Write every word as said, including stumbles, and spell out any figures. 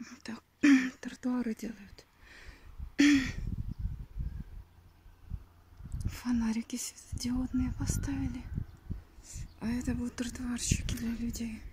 Так, тротуары делают. Фонарики светодиодные поставили. А это будут тротуарщики для людей.